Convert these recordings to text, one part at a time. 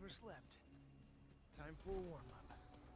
overslept. Time for a warm-up.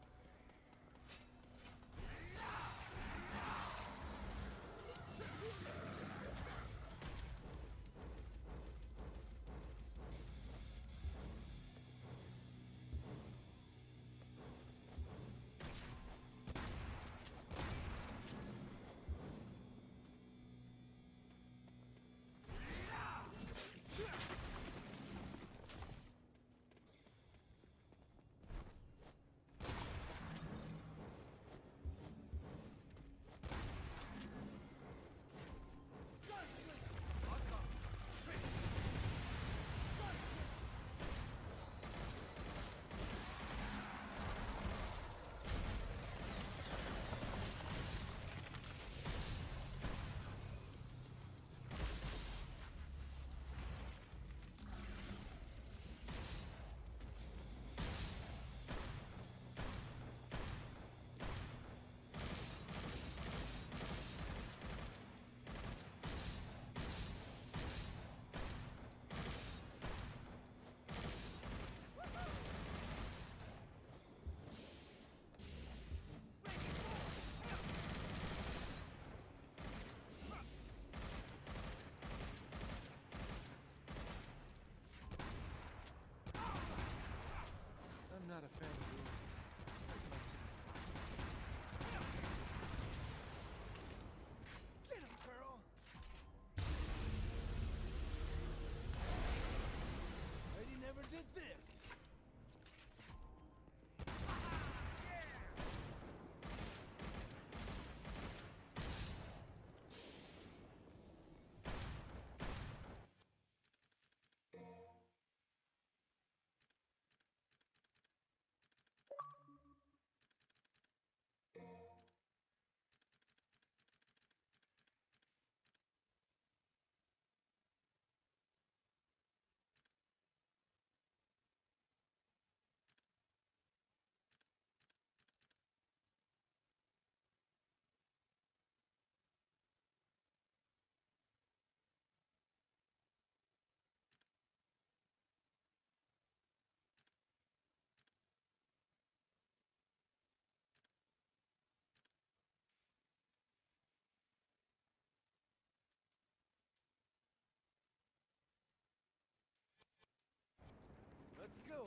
I'm not a fan of ruins. My city's fine. Get him, Pearl! Lady never did this! Let's go!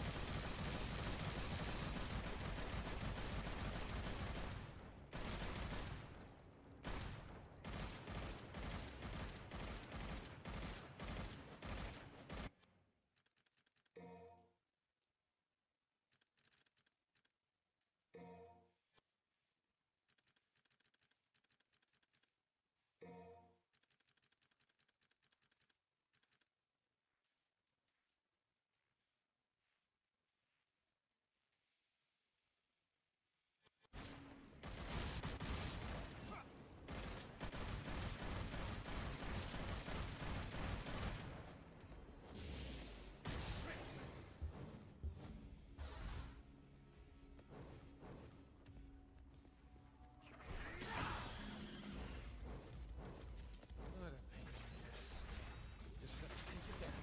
What a pain in the ass. Just gotta take it down.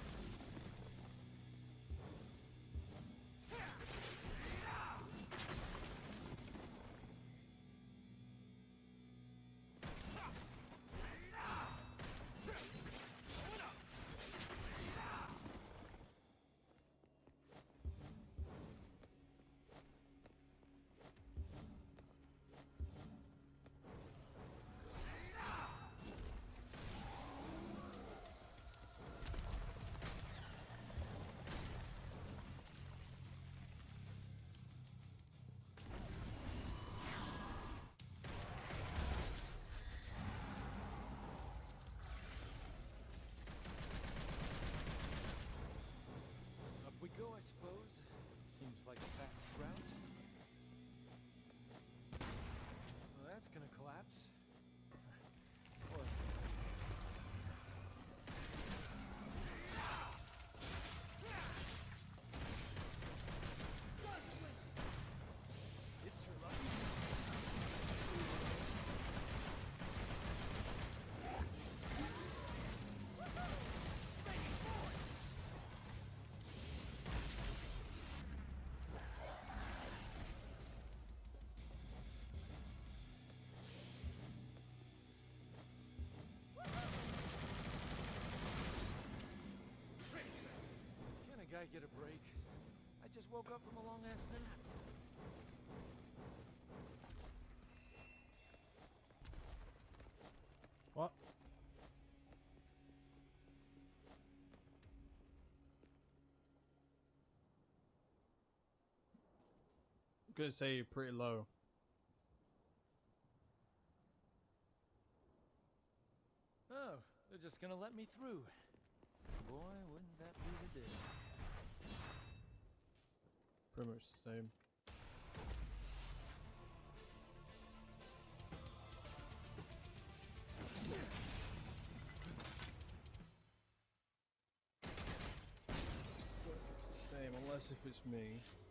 Up we go, I suppose. Seems like the fastest route. Well, that's gonna collapse. Or... It's your lucky. get a break? I just woke up from a long-ass nap. What? I'm gonna say you're pretty low. Oh, they're just gonna let me through. Boy, wouldn't that be the day. Pretty much the same. Same, unless if it's me.